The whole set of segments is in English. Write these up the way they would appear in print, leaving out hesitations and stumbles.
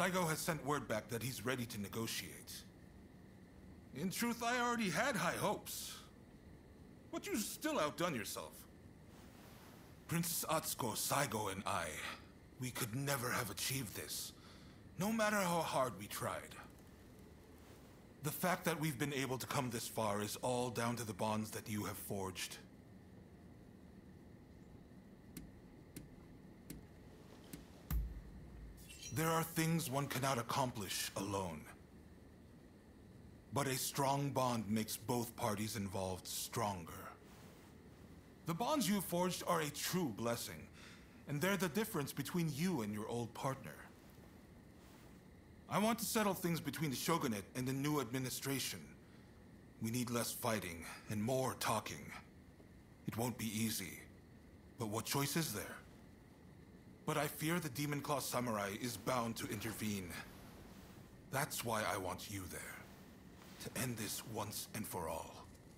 Saigo has sent word back that he's ready to negotiate. In truth, I already had high hopes. But you still outdone yourself. Princess Atsuko, Saigo, and I, we could never have achieved this, no matter how hard we tried. The fact that we've been able to come this far is all down to the bonds that you have forged. There are things one cannot accomplish alone. But a strong bond makes both parties involved stronger. The bonds you forged are a true blessing, and they're the difference between you and your old partner. I want to settle things between the Shogunate and the new administration. We need less fighting and more talking. It won't be easy, but what choice is there? But I fear the Demon Claw Samurai is bound to intervene. That's why I want you there. To end this once and for all.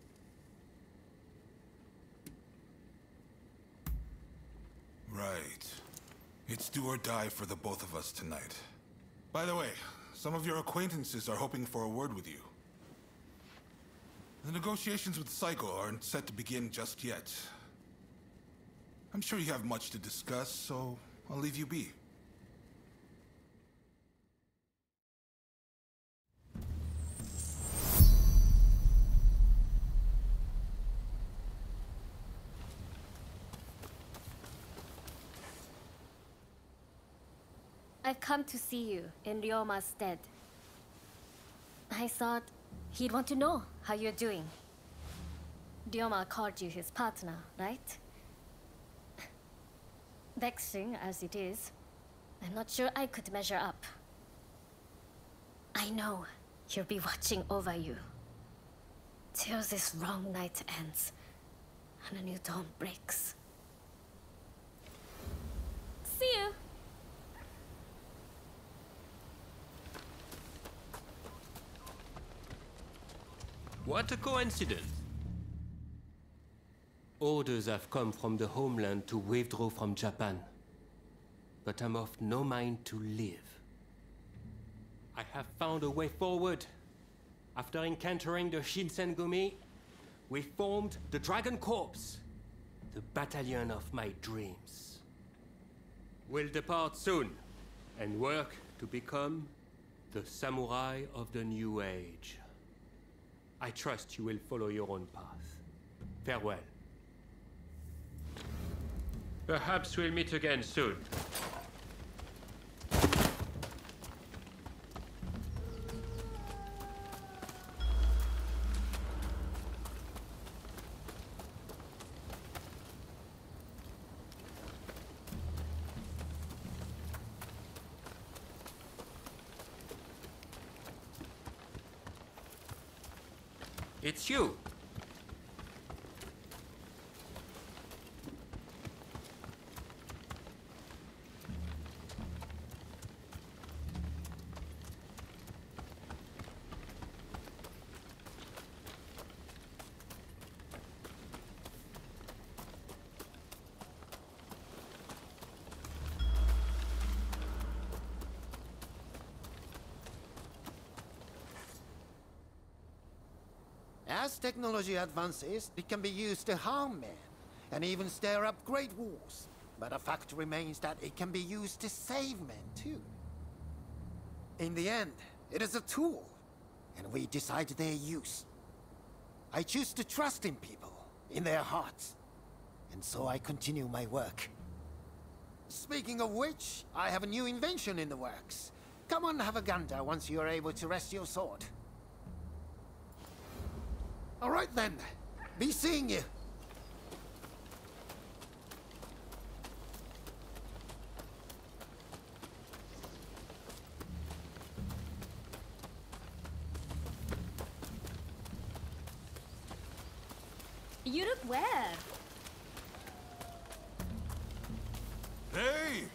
Right. It's do or die for the both of us tonight. By the way, some of your acquaintances are hoping for a word with you. The negotiations with Saigo aren't set to begin just yet. I'm sure you have much to discuss, so I'll leave you be. I've come to see you in Ryoma's stead. I thought he'd want to know how you're doing. Ryoma called you his partner, right? Vexing as it is, I'm not sure I could measure up. I know he'll be watching over you till this wrong night ends and a new dawn breaks. See you! What a coincidence! Orders have come from the homeland to withdraw from Japan. But I'm of no mind to live. I have found a way forward. After encountering the Shinsengumi, we formed the Dragon Corps, the battalion of my dreams. We'll depart soon and work to become the samurai of the new age. I trust you will follow your own path. Farewell. Perhaps we'll meet again soon. It's you. As technology advances, it can be used to harm men, and even stir up great wars. But the fact remains that it can be used to save men, too. In the end, it is a tool, and we decide their use. I choose to trust in people, in their hearts, and so I continue my work. Speaking of which, I have a new invention in the works. Come on, have a gander once you are able to rest your sword. All right then, be seeing you. You look where? Hey!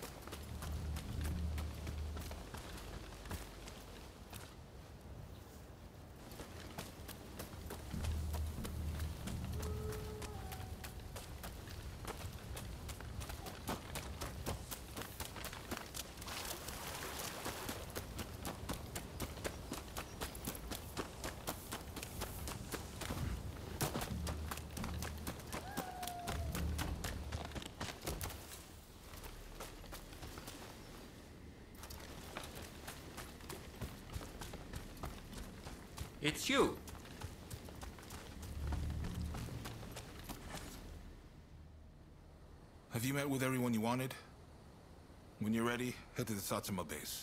It's you. Have you met with everyone you wanted? When you're ready, head to the Satsuma base.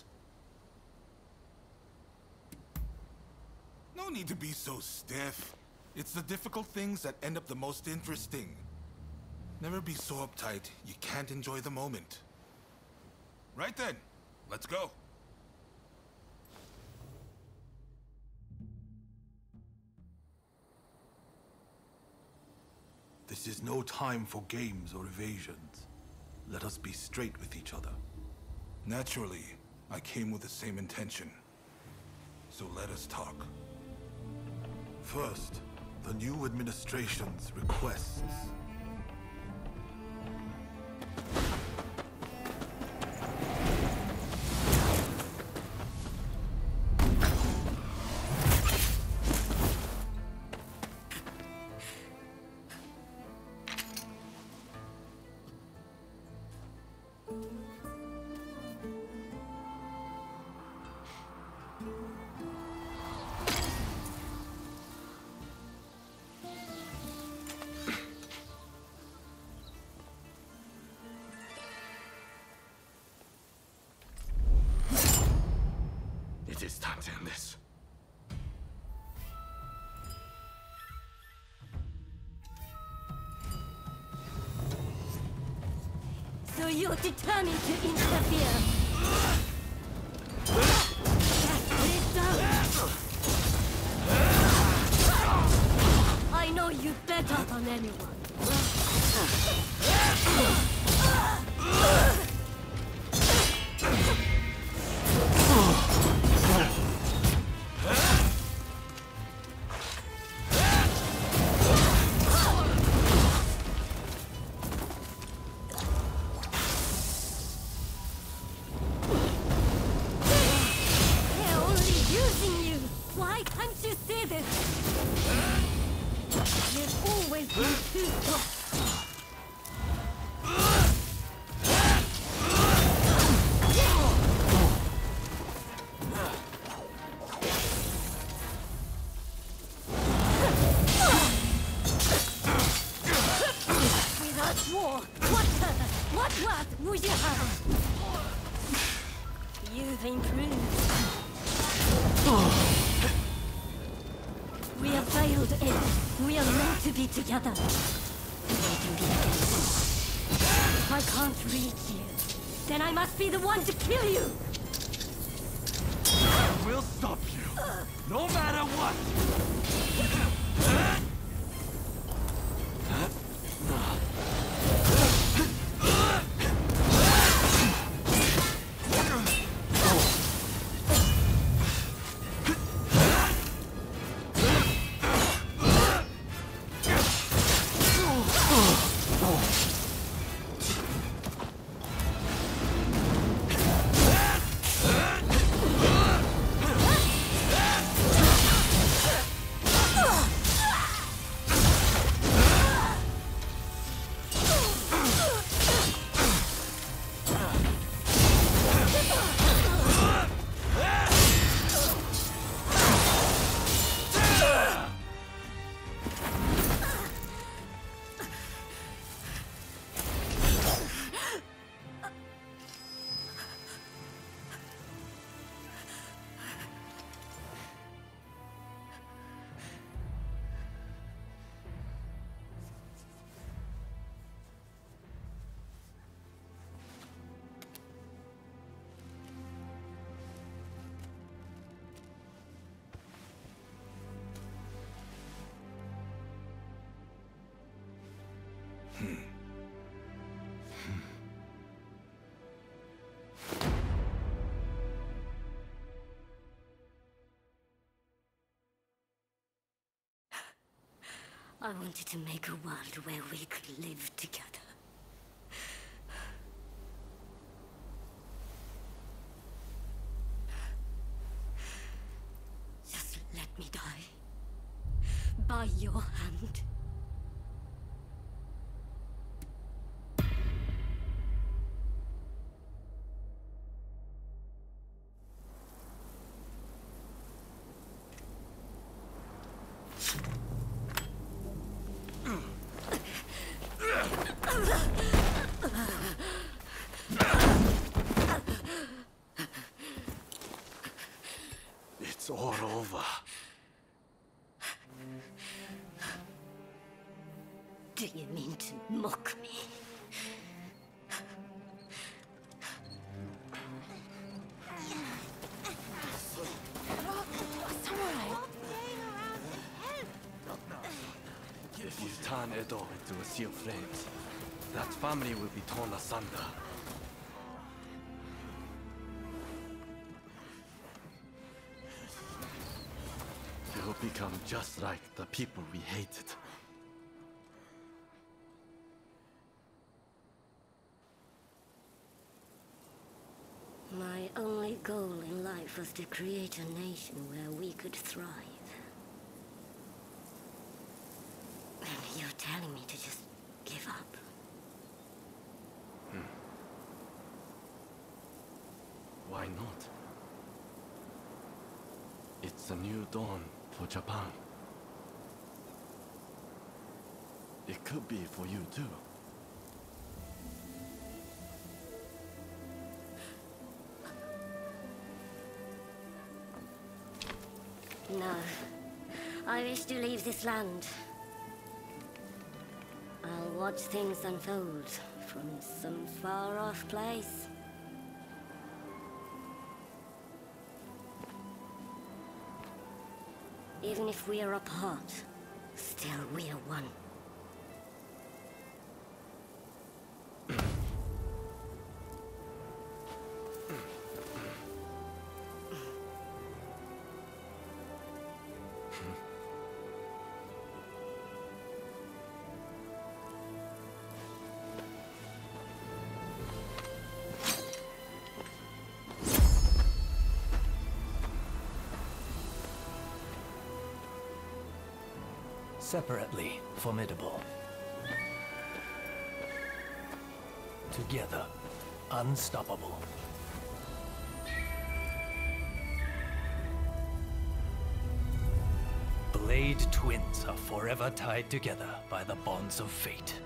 No need to be so stiff. It's the difficult things that end up the most interesting. Never be so uptight you can't enjoy the moment. Right then, let's go. This is no time for games or evasions. Let us be straight with each other. Naturally, I came with the same intention. So let us talk. First, the new administration's requests. It is time to end this. So you're determined to interfere. Get it done. I know you better than anyone. They're only using you. Why can't you see this? You've always been too soft. Without war, what would you have? You've improved. We have failed, Ed. We are meant to be together. We can be against. If I can't reach you, then I must be the one to kill you. We'll stop you, no matter what! I wanted to make a world where we could live together. Just let me die. By your hand. It's all over. Do you mean to mock me? If you turn Edo into a sea of flames, that family will be torn asunder. You'll become just like the people we hated. My only goal in life was to create a nation where we could thrive. And you're telling me to just give up? Why not? It's a new dawn for Japan. It could be for you too. No. I wish to leave this land. I'll watch things unfold from some far-off place. Even if we are apart, still we are one. Separately formidable. Together, unstoppable. Blade twins are forever tied together by the bonds of fate.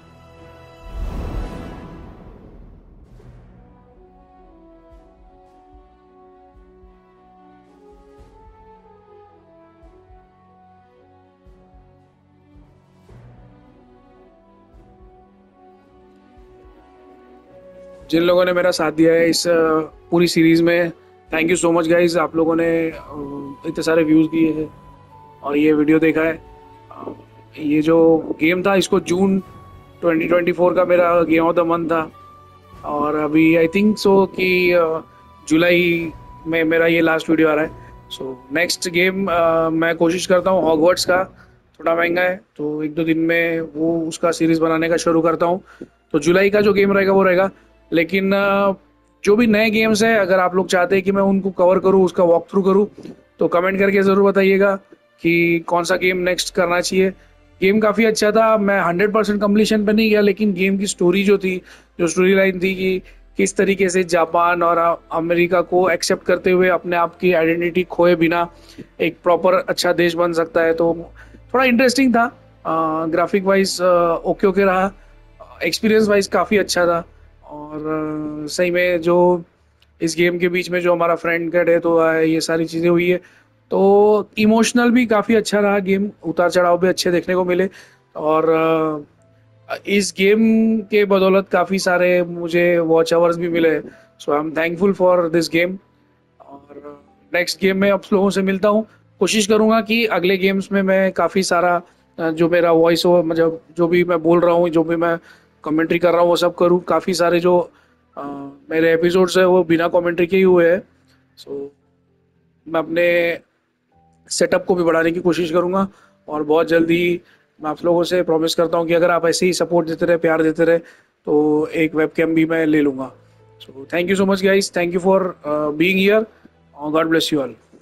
जिन लोगों ने मेरा साथ दिया है इस पूरी series में, thank you so much guys. आप लोगों ने इतने सारे व्यूज़ दिए हैं और ये वीडियो देखा है। ये जो गेम था इसको जून 2024 का मेरा गेम ऑफ द मंथ था और अभी आई थिंक सो कि जुलाई में मेरा ये लास्ट वीडियो आ रहा है। सो नेक्स्ट गेम मैं कोशिश करता हूँ हॉगवर्ट्स का, थोड़ा महंगा है तो 1-2 दिन में वो उसका सीरीज़ बनाने का शुरू करता हूँ। तो जुलाई का जो गेम रहेगा वो रहेगा, लेकिन जो भी नए गेम्स हैं अगर आप लोग चाहते हैं कि मैं उनको कवर करूँ, उसका वॉक थ्रू करूँ, तो कमेंट करके ज़रूर बताइएगा कि कौन सा गेम नेक्स्ट करना चाहिए। गेम काफ़ी अच्छा था, मैं 100% कम्प्लीशन पे नहीं गया, लेकिन गेम की स्टोरी जो थी, जो स्टोरी लाइन थी कि किस तरीके से जापान और अमेरिका को एक्सेप्ट करते हुए अपने आप की आइडेंटिटी खोए बिना एक प्रॉपर अच्छा देश बन सकता है, तो थोड़ा इंटरेस्टिंग था। ग्राफिक वाइज ओके रहा, एक्सपीरियंस वाइज काफ़ी अच्छा था और सही में जो इस गेम के बीच में जो हमारा फ्रेंड का डेथ हुआ है, ये सारी चीज़ें हुई है, तो इमोशनल भी काफ़ी अच्छा रहा गेम, उतार चढ़ाव भी अच्छे देखने को मिले और इस गेम के बदौलत काफ़ी सारे मुझे वॉच आवर्स भी मिले। So I am thankful for this game और नेक्स्ट गेम में आप लोगों से मिलता हूँ। कोशिश करूँगा कि अगले गेम्स में मैं काफ़ी सारा जो मेरा वॉइस हो, मतलब जो भी मैं बोल रहा हूँ, जो भी मैं कमेंट्री कर रहा हूँ वो सब करूँ। काफ़ी सारे जो मेरे एपिसोड्स है वो बिना कमेंट्री के ही हुए हैं। सो मैं अपने सेटअप को भी बढ़ाने की कोशिश करूँगा और बहुत जल्दी मैं आप लोगों से प्रॉमिस करता हूँ कि अगर आप ऐसे ही सपोर्ट देते रहे, प्यार देते रहे, तो एक वेबकैम भी मैं ले लूँगा। So thank you so much guys, thank you for being here, God bless you all.